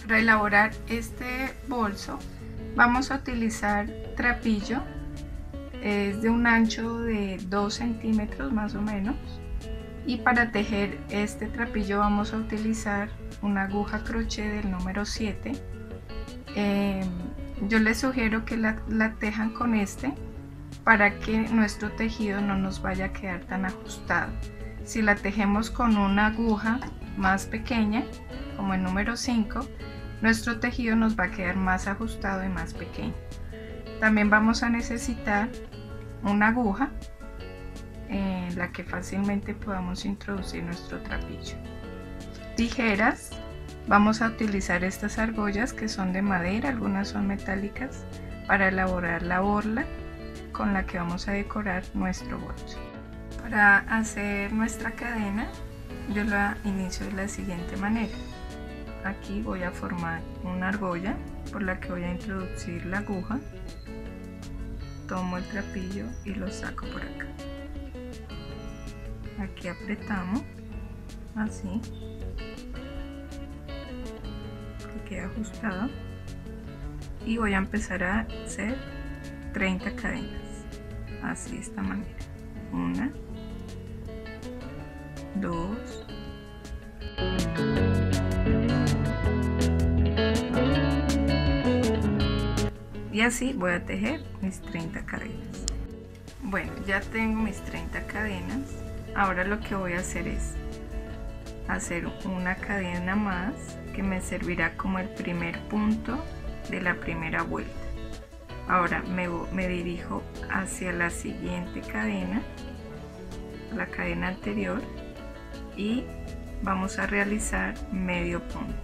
Para elaborar este bolso vamos a utilizar trapillo, es de un ancho de 2 centímetros más o menos, y para tejer este trapillo vamos a utilizar una aguja crochet del número 7. Yo les sugiero que la tejan con este para que nuestro tejido no nos vaya a quedar tan ajustado. Si la tejemos con una aguja más pequeña, como el número 5, nuestro tejido nos va a quedar más ajustado y más pequeño. También vamos a necesitar una aguja en la que fácilmente podamos introducir nuestro trapillo. Tijeras, vamos a utilizar estas argollas que son de madera, algunas son metálicas, para elaborar la borla con la que vamos a decorar nuestro bolso. Para hacer nuestra cadena, yo la inicio de la siguiente manera. Aquí voy a formar una argolla por la que voy a introducir la aguja, tomo el trapillo y lo saco por acá. Aquí apretamos, así, que quede ajustado, y voy a empezar a hacer 30 cadenas, así de esta manera. 1, 2, y así voy a tejer mis 30 cadenas. Bueno, ya tengo mis 30 cadenas. Ahora lo que voy a hacer es hacer una cadena más que me servirá como el primer punto de la primera vuelta. Ahora me dirijo hacia la siguiente cadena, la cadena anterior, y vamos a realizar medio punto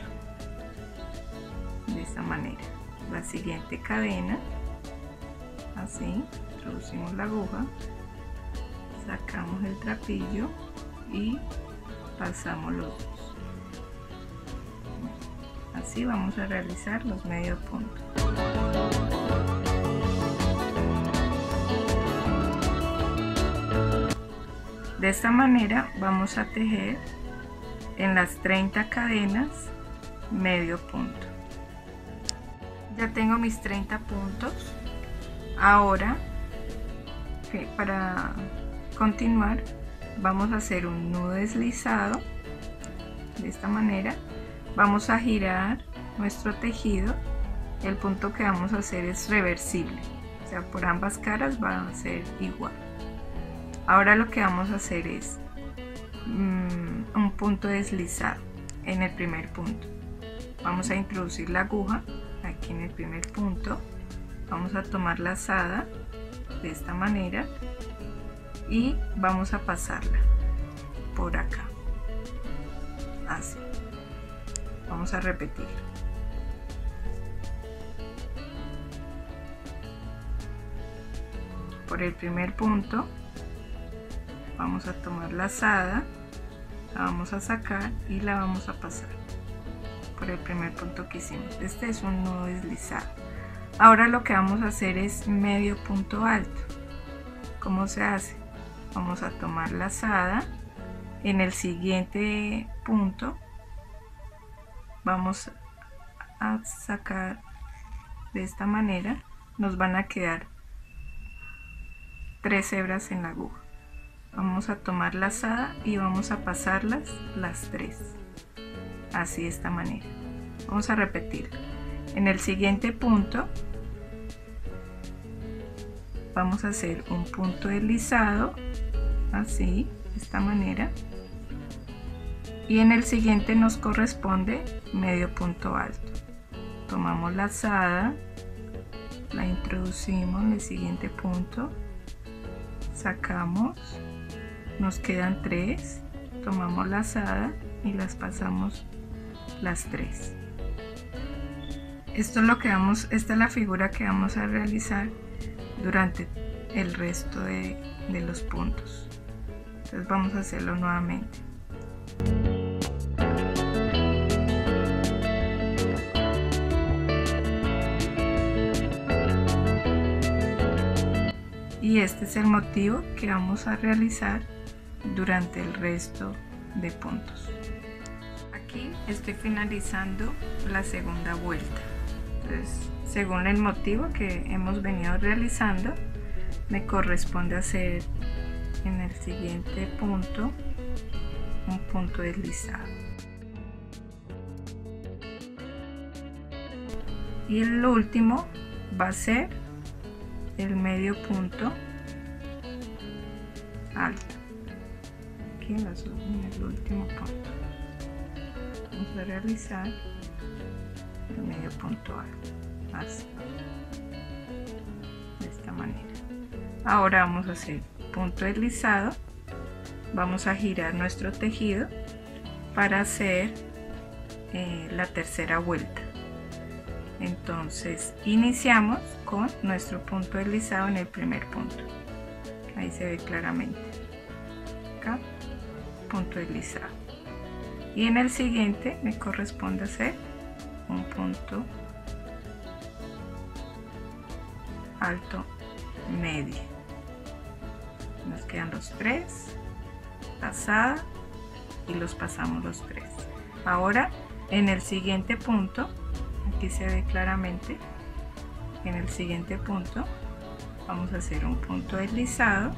de esta manera. La siguiente cadena, así, introducimos la aguja, sacamos el trapillo y pasamos los dos. Así vamos a realizar los medio puntos. De esta manera vamos a tejer en las 30 cadenas medio punto. Ya tengo mis 30 puntos. Ahora, para continuar, vamos a hacer un nudo deslizado de esta manera. Vamos a girar nuestro tejido. El punto que vamos a hacer es reversible, o sea, por ambas caras va a ser igual. Ahora lo que vamos a hacer es un punto deslizado en el primer punto. Vamos a introducir la aguja aquí en el primer punto. Vamos a tomar la lazada de esta manera y vamos a pasarla por acá, así. Vamos a repetir. Por el primer punto vamos a tomar la lazada, la vamos a sacar y la vamos a pasar por el primer punto que hicimos. Este es un nudo deslizado. Ahora lo que vamos a hacer es medio punto alto. ¿Cómo se hace? Vamos a tomar la lazada, en el siguiente punto vamos a sacar de esta manera, nos van a quedar 3 hebras en la aguja. Vamos a tomar la lazada y vamos a pasarlas las 3, así de esta manera. Vamos a repetir. En el siguiente punto vamos a hacer un punto deslizado, así, de esta manera, y en el siguiente nos corresponde medio punto alto. Tomamos la lazada, la introducimos en el siguiente punto, sacamos, nos quedan 3, tomamos la lazada y las pasamos las 3. Esto es lo que esta es la figura que vamos a realizar durante el resto de los puntos. Entonces vamos a hacerlo nuevamente. Y este es el motivo que vamos a realizar durante el resto de puntos. Aquí aquí estoy finalizando la segunda vuelta. Entonces, según el motivo que hemos venido realizando, me corresponde hacer en el siguiente punto un punto deslizado. Y el último va a ser el medio punto alto. Aquí en el último punto vamos a realizar el medio punto alto, así, de esta manera. Ahora vamos a hacer punto deslizado, vamos a girar nuestro tejido para hacer la tercera vuelta. Entonces iniciamos con nuestro punto deslizado en el primer punto, ahí se ve claramente, acá punto deslizado, y en el siguiente me corresponde hacer un punto alto medio. Nos quedan los tres, pasada, y los pasamos los tres. Ahora en el siguiente punto, aquí se ve claramente, en el siguiente punto vamos a hacer un punto deslizado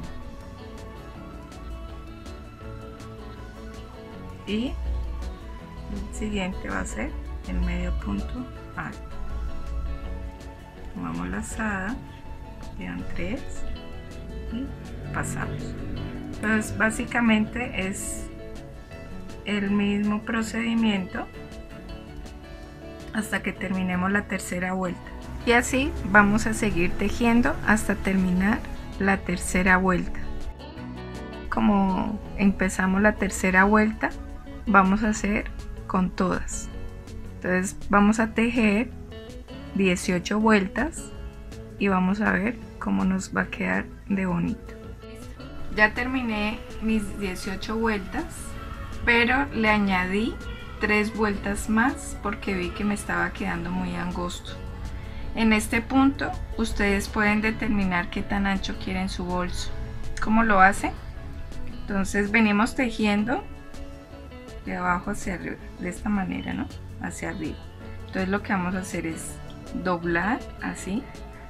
y el siguiente va a ser el medio punto alto. Tomamos lazada, quedan tres y pasamos. Entonces básicamente es el mismo procedimiento hasta que terminemos la tercera vuelta, y así vamos a seguir tejiendo hasta terminar la tercera vuelta. Como empezamos la tercera vuelta, vamos a hacer con todas. Entonces vamos a tejer 18 vueltas y vamos a ver cómo nos va a quedar de bonito. Ya terminé mis 18 vueltas, pero le añadí 3 vueltas más porque vi que me estaba quedando muy angosto. En este punto ustedes pueden determinar qué tan ancho quieren su bolso. ¿Cómo lo hacen? Entonces venimos tejiendo de abajo hacia arriba, de esta manera, ¿no? Hacia arriba. Entonces lo que vamos a hacer es doblar así,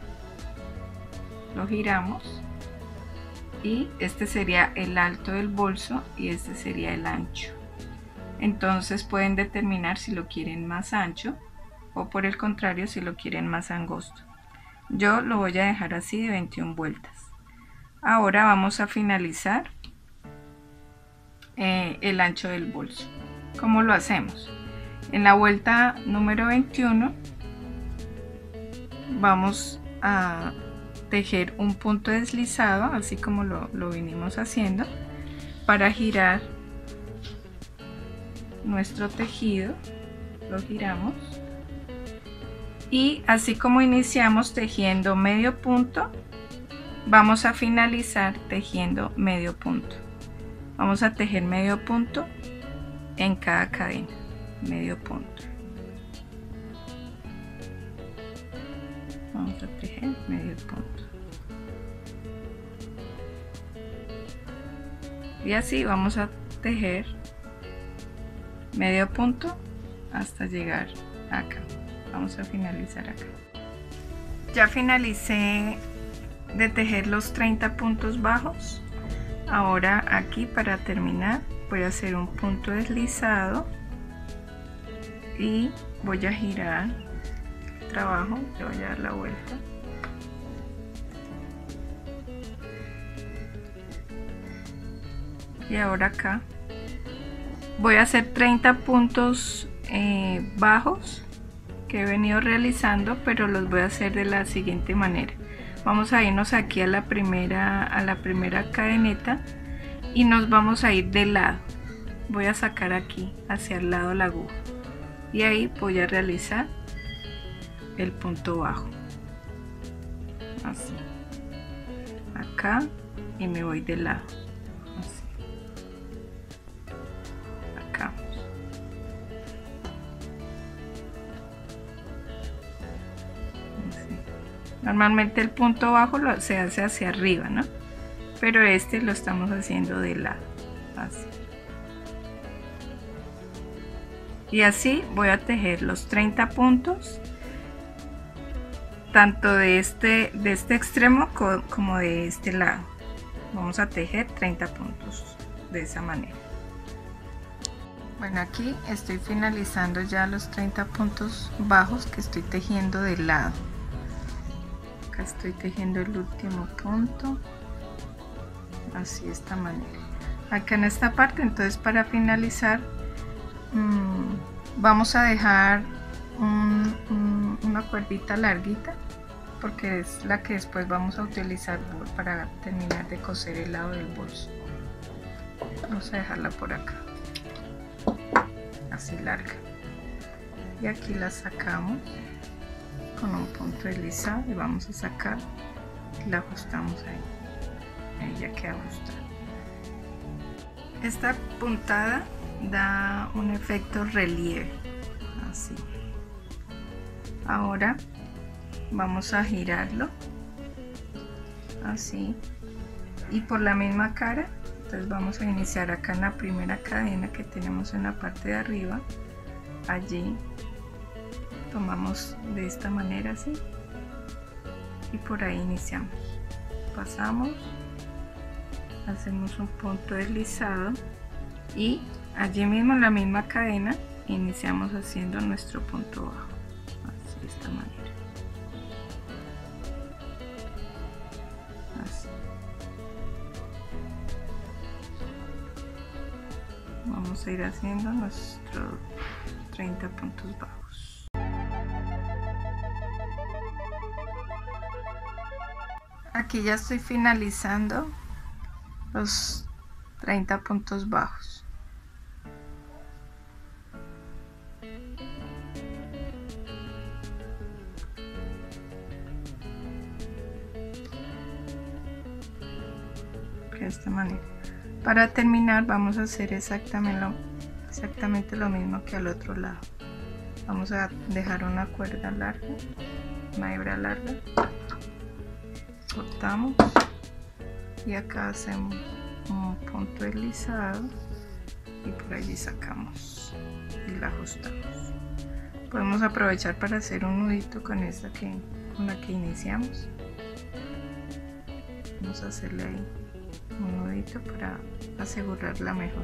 lo giramos y este sería el alto del bolso y este sería el ancho. Entonces pueden determinar si lo quieren más ancho o por el contrario si lo quieren más angosto. Yo lo voy a dejar así de 21 vueltas. Ahora vamos a finalizar el ancho del bolso. ¿Cómo lo hacemos? En la vuelta número 21 vamos a tejer un punto deslizado, así como lo vinimos haciendo, para girar nuestro tejido. Lo giramos y así como iniciamos tejiendo medio punto, vamos a finalizar tejiendo medio punto. Vamos a tejer medio punto en cada cadena, medio punto. Vamos a tejer medio punto. Y así vamos a tejer medio punto hasta llegar acá. Vamos a finalizar acá. Ya finalicé de tejer los 30 puntos bajos. Ahora aquí, para terminar, voy a hacer un punto deslizado y voy a girar el trabajo, le voy a dar la vuelta. Y ahora acá voy a hacer 30 puntos bajos que he venido realizando, pero los voy a hacer de la siguiente manera. Vamos a irnos aquí a la primera cadeneta y nos vamos a ir de lado. Voy a sacar aquí hacia el lado la aguja y ahí voy a realizar el punto bajo, así, acá, y me voy de lado, así, acá. Normalmente el punto bajo se hace hacia arriba, ¿no? Pero este lo estamos haciendo de lado, así. Y así voy a tejer los 30 puntos, tanto de este extremo como de este lado. Vamos a tejer 30 puntos de esa manera. Bueno, aquí estoy finalizando ya los 30 puntos bajos que estoy tejiendo del lado. Acá estoy tejiendo el último punto, así de esta manera. Acá en esta parte, entonces, para finalizar, vamos a dejar una cuerdita larguita, porque es la que después vamos a utilizar para terminar de coser el lado del bolso. Vamos a dejarla por acá, así larga, y aquí la sacamos con un punto deslizado y vamos a sacar y la ajustamos ahí ya queda ajustada. Esta puntada da un efecto relieve, así. Ahora vamos a girarlo así, y por la misma cara. Entonces vamos a iniciar acá en la primera cadena que tenemos en la parte de arriba. Allí tomamos de esta manera así, y por ahí iniciamos, pasamos, hacemos un punto deslizado y allí mismo en la misma cadena iniciamos haciendo nuestro punto bajo, así de esta manera. Así. Vamos a ir haciendo nuestros 30 puntos bajos. Aquí ya estoy finalizando los 30 puntos bajos. De esta manera. Para terminar vamos a hacer exactamente lo mismo que al otro lado. Vamos a dejar una cuerda larga, una hebra larga, cortamos y acá hacemos un punto deslizado y por allí sacamos y la ajustamos. Podemos aprovechar para hacer un nudito con esta con la que iniciamos. Vamos a hacerle ahí un nudito para asegurarla mejor.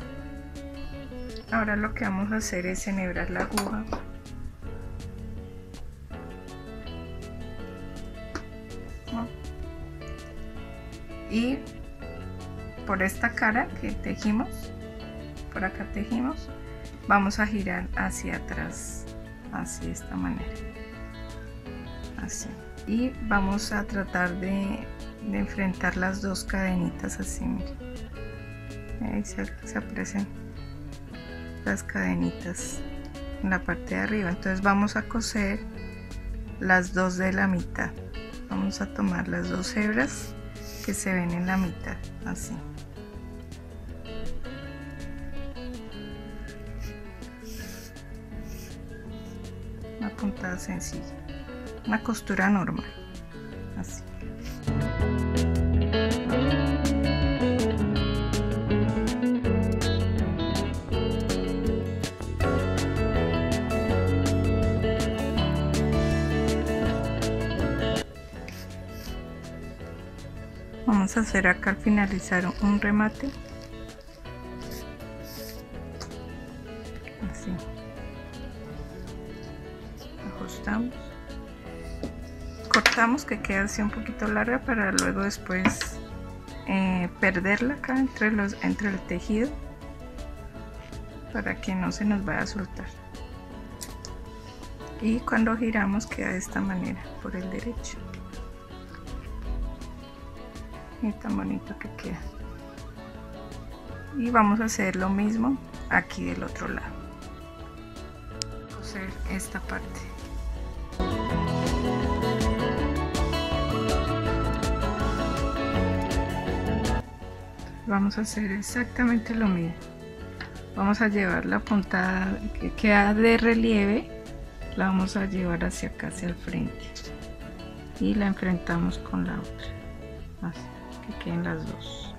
Ahora lo que vamos a hacer es enhebrar la aguja y por esta cara que tejimos, por acá tejimos, vamos a girar hacia atrás, así de esta manera, así, y vamos a tratar de enfrentar las dos cadenitas así, miren, ahí se aprecian las cadenitas en la parte de arriba. Entonces vamos a coser las dos de la mitad, vamos a tomar las dos hebras que se ven en la mitad, así. Una puntada sencilla, una costura normal, así. Vamos a hacer acá al finalizar un remate, así, ajustamos, cortamos que quede así un poquito larga para luego después perderla acá entre el tejido, para que no se nos vaya a soltar, y cuando giramos queda de esta manera por el derecho. Y tan bonito que queda. Y vamos a hacer lo mismo aquí del otro lado, coser esta parte. Vamos a hacer exactamente lo mismo. Vamos a llevar la puntada que queda de relieve, la vamos a llevar hacia acá, hacia el frente, y la enfrentamos con la otra, así que queden las dos.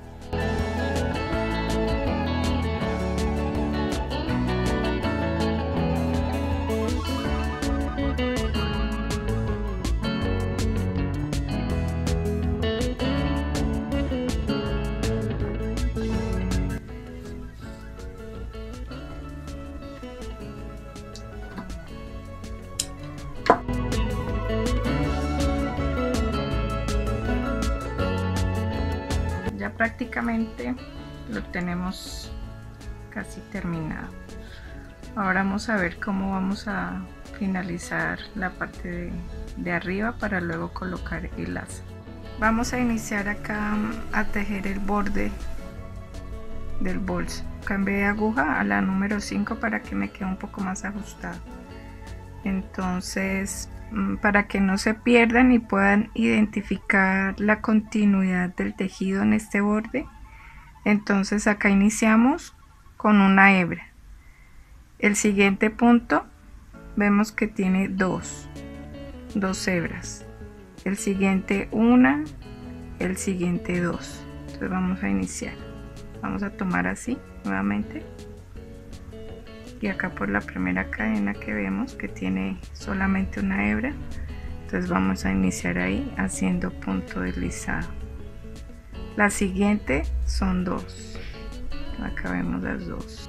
ya prácticamente lo tenemos casi terminado. Ahora vamos a ver cómo vamos a finalizar la parte de arriba para luego colocar el asa. Vamos a iniciar acá a tejer el borde del bolso. Cambié de aguja a la número 5 para que me quede un poco más ajustado. Entonces, para que no se pierdan y puedan identificar la continuidad del tejido en este borde, entonces acá iniciamos con una hebra. El siguiente punto vemos que tiene dos hebras, el siguiente una, el siguiente dos. Entonces vamos a iniciar, vamos a tomar así nuevamente, y acá por la primera cadena que vemos que tiene solamente una hebra, entonces vamos a iniciar ahí haciendo punto deslizado. La siguiente son dos, acá vemos las dos,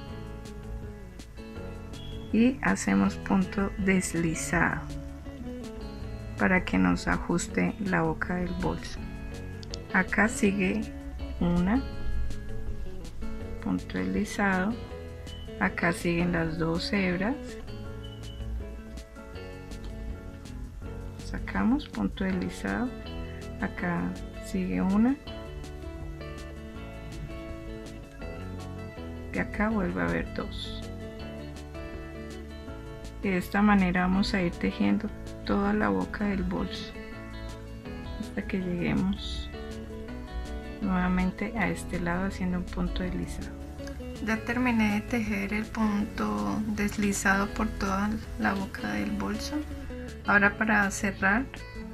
y hacemos punto deslizado para que nos ajuste la boca del bolso. Acá sigue una, punto deslizado, acá siguen las dos hebras, sacamos punto deslizado, acá sigue una, y acá vuelve a haber dos. De esta manera vamos a ir tejiendo toda la boca del bolso hasta que lleguemos nuevamente a este lado haciendo un punto deslizado. Ya terminé de tejer el punto deslizado por toda la boca del bolso. Ahora para cerrar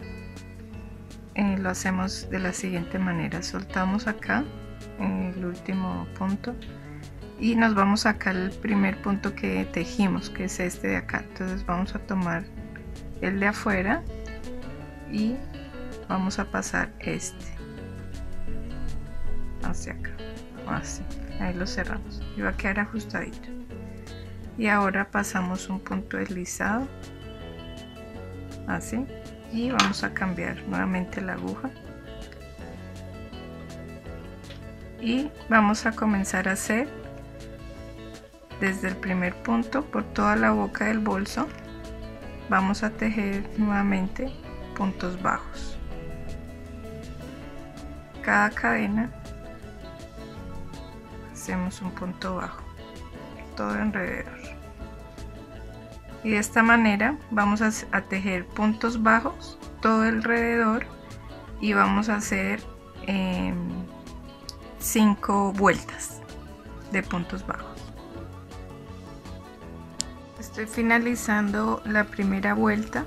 lo hacemos de la siguiente manera: soltamos acá el último punto y nos vamos acá al primer punto que tejimos, que es este de acá. Entonces vamos a tomar el de afuera y vamos a pasar este hacia acá, así, ahí lo cerramos y va a quedar ajustadito. Y ahora pasamos un punto deslizado así, y vamos a cambiar nuevamente la aguja y vamos a comenzar a hacer desde el primer punto por toda la boca del bolso. Vamos a tejer nuevamente puntos bajos. Cada cadena hacemos un punto bajo, todo alrededor, y de esta manera vamos a tejer puntos bajos todo alrededor y vamos a hacer 5 vueltas de puntos bajos. Estoy finalizando la primera vuelta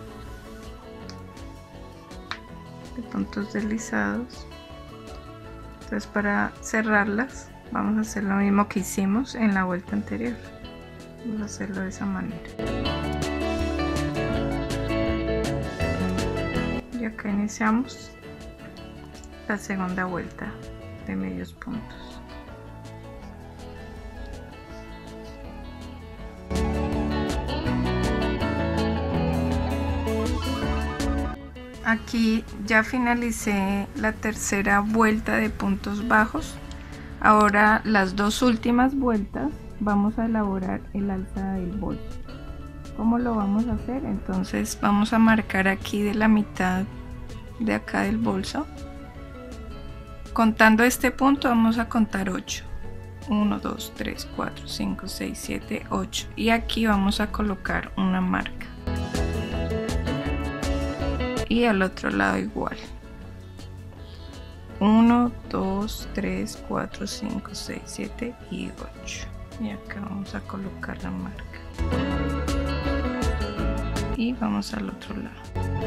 de puntos deslizados. Entonces, para cerrarlas vamos a hacer lo mismo que hicimos en la vuelta anterior. Vamos a hacerlo de esa manera. Y acá iniciamos la segunda vuelta de medios puntos. Aquí ya finalicé la tercera vuelta de puntos bajos. Ahora las dos últimas vueltas vamos a elaborar el alza del bolso. ¿Cómo lo vamos a hacer? Entonces vamos a marcar aquí de la mitad de acá del bolso. Contando este punto vamos a contar 8. 1, 2, 3, 4, 5, 6, 7, 8. Y aquí vamos a colocar una marca. Y al otro lado igual. 1, 2, 3, 4, 5, 6, 7 y 8. Y acá vamos a colocar la marca. Y vamos al otro lado.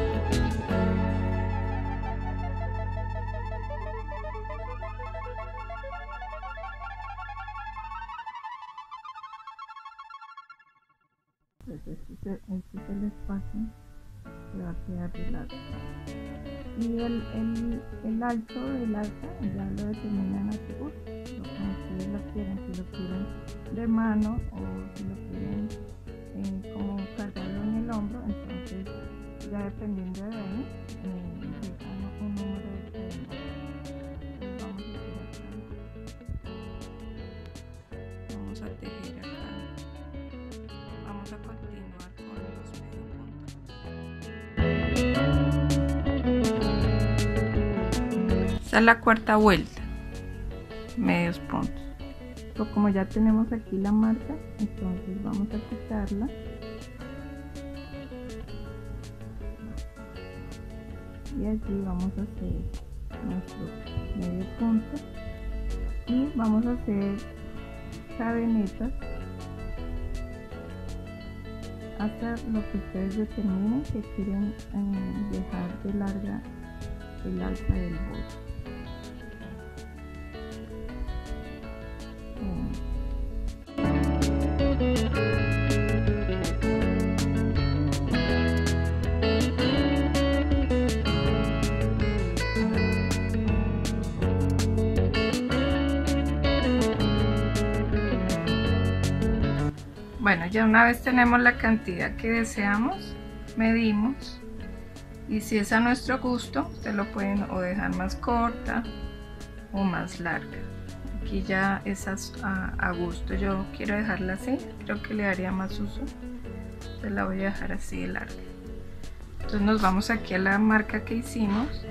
Este es el espacio que va a quedar del alza. Y el alto del alza ya lo determinan a su gusto, como ustedes lo quieren, si lo quieren de mano o si lo quieren como cargarlo en el hombro. Entonces ya dependiendo de ahí, dejan un número de cadenas. Vamos a hacer acá. a tejer acá, vamos a continuar con los medio puntos. Esta es la cuarta vuelta, medios puntos. Pero como ya tenemos aquí la marca, entonces vamos a quitarla. Y allí vamos a hacer nuestro medio punto y vamos a hacer cadenetas hasta lo que ustedes determinen que quieren dejar de larga el alza del bolso. Bueno, ya una vez tenemos la cantidad que deseamos, medimos, y si es a nuestro gusto, ustedes lo pueden o dejar más corta o más larga. Aquí ya es a gusto, yo quiero dejarla así, creo que le daría más uso, entonces la voy a dejar así de larga. Entonces nos vamos aquí a la marca que hicimos,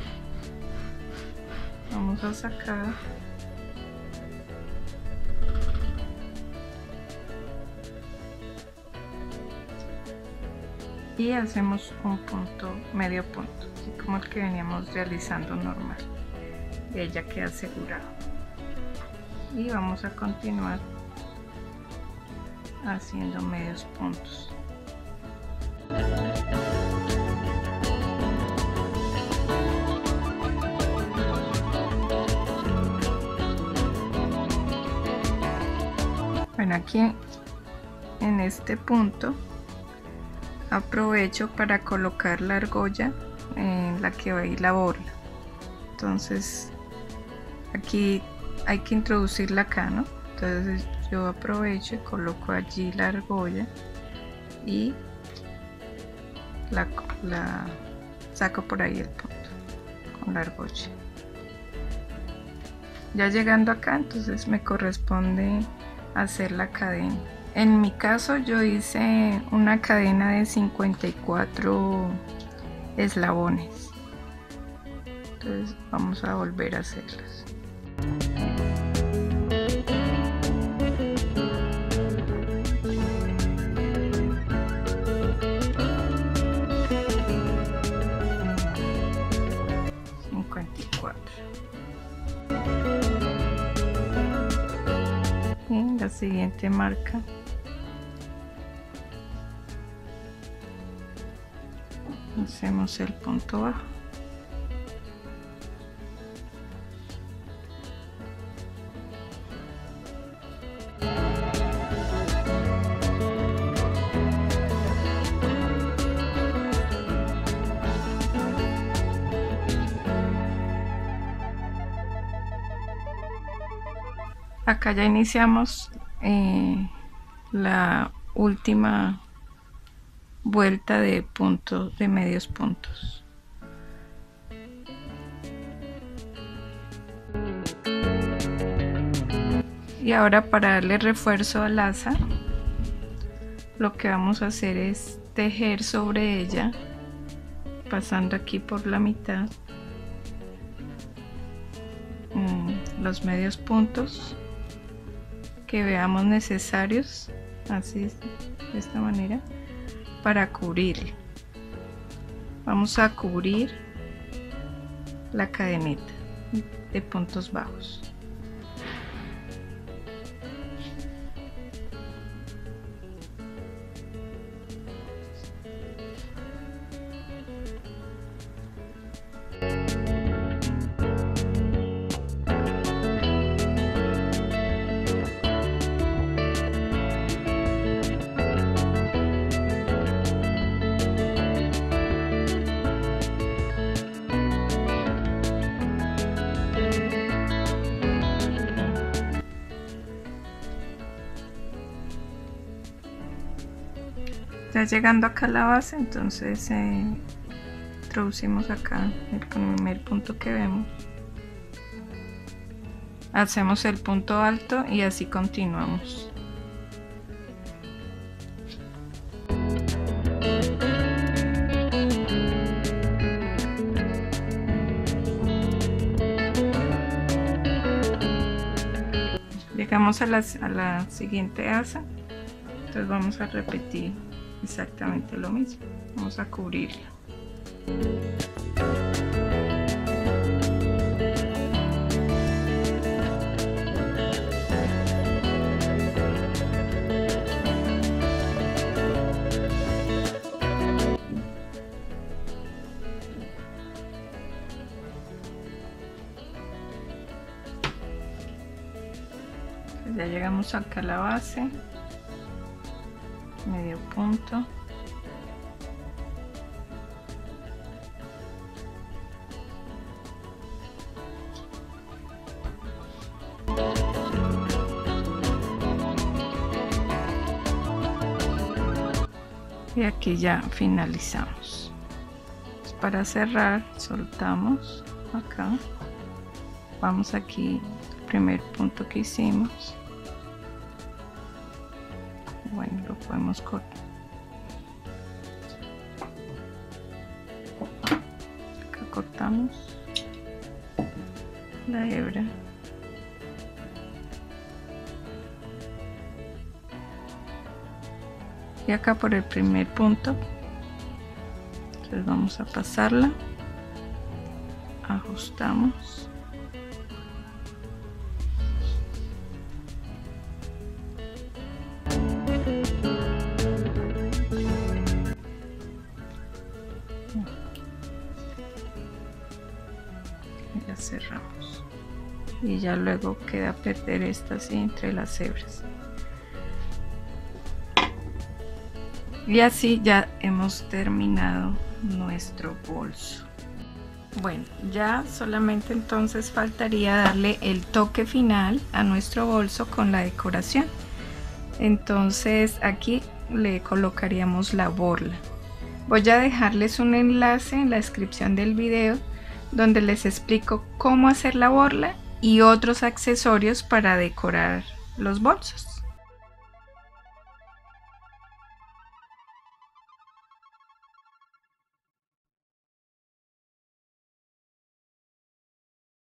vamos a sacar y hacemos un punto, medio punto, así como el que veníamos realizando normal, y ella queda asegurado. Y vamos a continuar haciendo medios puntos. Bueno, aquí en este punto aprovecho para colocar la argolla en la que va a ir la borla. Entonces aquí hay que introducirla acá, ¿no? Entonces yo aprovecho y coloco allí la argolla y la saco por ahí el punto con la argolla. Ya llegando acá, entonces me corresponde hacer la cadena. En mi caso yo hice una cadena de 54 eslabones, entonces vamos a volver a hacerlas. Y la siguiente marca hacemos el punto bajo. Acá ya iniciamos la última vuelta de puntos, de medios puntos. Y ahora, para darle refuerzo al asa, lo que vamos a hacer es tejer sobre ella, pasando aquí por la mitad los medios puntos que veamos necesarios, así de esta manera, para cubrirlo. Vamos a cubrir la cadeneta de puntos bajos. Ya llegando acá a la base, entonces introducimos acá el primer punto que vemos hacemos el punto alto y así continuamos. Llegamos a la siguiente asa, entonces vamos a repetir exactamente lo mismo, vamos a cubrirla. Ya llegamos acá a la base, medio punto, y aquí ya finalizamos. Para cerrar soltamos acá, vamos aquí al primer punto que hicimos. Bueno, lo podemos cortar. Acá cortamos la hebra. Y acá por el primer punto, entonces vamos a pasarla, ajustamos. Ya cerramos y ya luego queda perder esta así entre las hebras, y así ya hemos terminado nuestro bolso. Bueno, ya solamente entonces faltaría darle el toque final a nuestro bolso con la decoración. Entonces aquí le colocaríamos la borla. Voy a dejarles un enlace en la descripción del video donde les explico cómo hacer la borla y otros accesorios para decorar los bolsos.